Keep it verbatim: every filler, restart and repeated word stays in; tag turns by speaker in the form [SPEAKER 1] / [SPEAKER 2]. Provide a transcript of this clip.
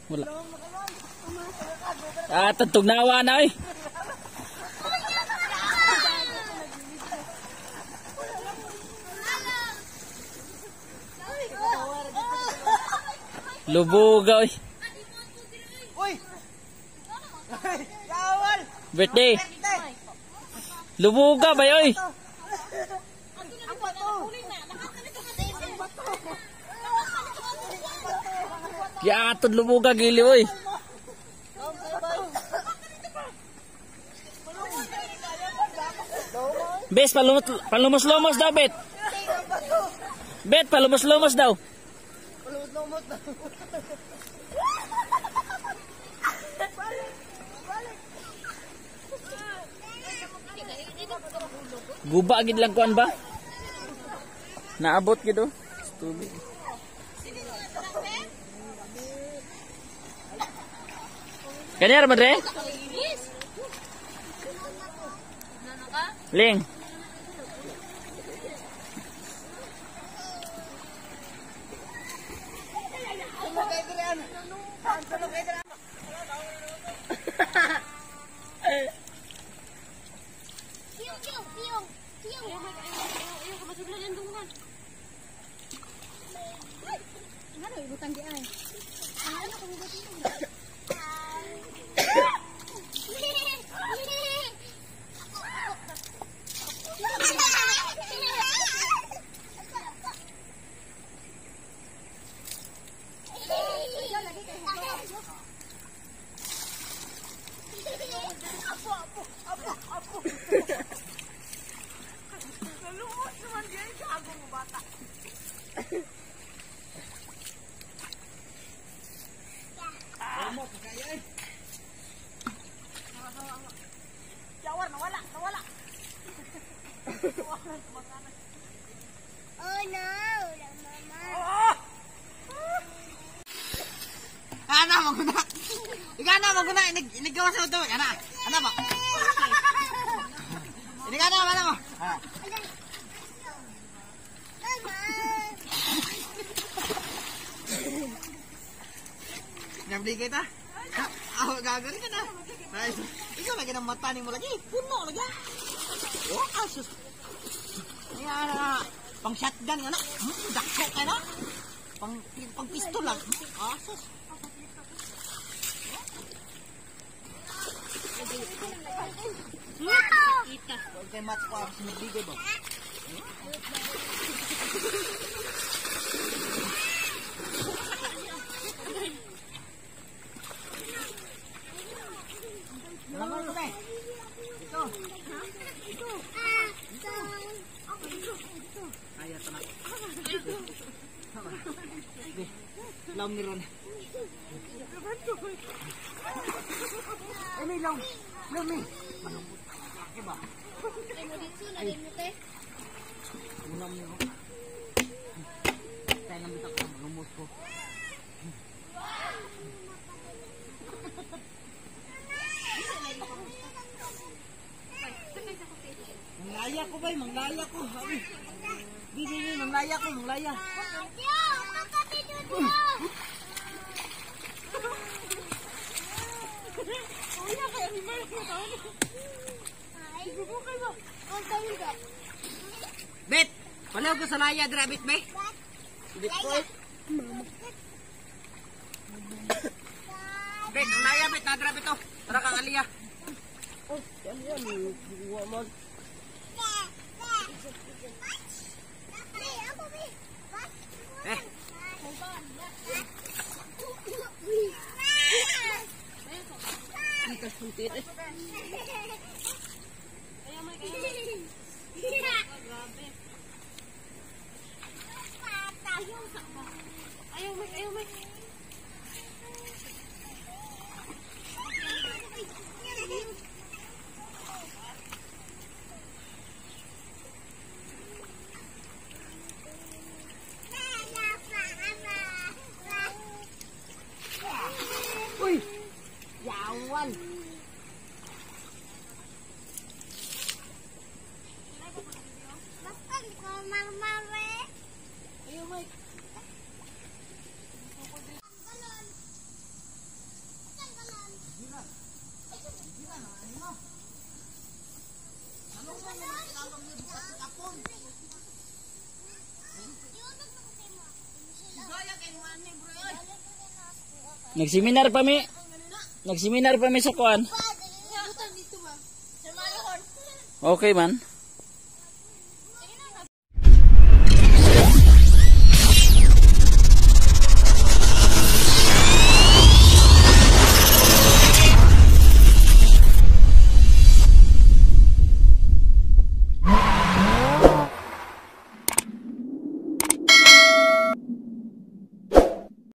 [SPEAKER 1] Wala. Ah, tugnawa na eh. Lubugaw eh.
[SPEAKER 2] Uy! Kawal!
[SPEAKER 1] Birthday. Lubuga ba yoy? Ya atod lubuga gili oy. Bes palumos palumos-lumos daw bet. Bet palumos-lumos daw.
[SPEAKER 2] Palumos-lumos daw.
[SPEAKER 1] Guba gid lang kuan ba? Naabot gid oh. Tubig. Kanyar madre? Ling.
[SPEAKER 3] Oh no, mama.
[SPEAKER 2] Ana mo guna. Igana mo guna inig inigawa sa to. Ana. Ana ba? Inigana mo ana mo. Ha. Nabli kita. Ako gagawin ka na. Ay, ikaw lagi ng mata ni mo lagi. Puno lagi. Oh, asus. Ayan, pang shotgun nga na. Hmm, dakso ka na. Pang, pang pistol lang. Asus. Huwag kayo match ko ang sinibigay ba? Lamang ko ba eh? Ito. Ito. Ito. Ayaw ito na. Laom ni Ron. Eh, may laom. Laom eh. Malungkot. Kaya ba? Ay. Ulam niyo. Kaya nambit ako. Malumot ko. Manglaya ko ba? Manglaya ko. Di, di, di. Manglaya ko. Manglaya. Bet! Palaw ko sa laya, drabit ba? Bet ko eh. Bet, ang laya bet, nadrabit to. Tara kang aliyah. Oh, yan yan. Huwag mag... Eh. Ikas puntit eh. Ayaw may ayaw. Ayaw may ayaw may. Uy! Yawan!
[SPEAKER 3] Bakit ko mamare?
[SPEAKER 2] Ayaw may.
[SPEAKER 1] Nagseminar pa mi. Nagseminar pa mi sa kuan. Okay man.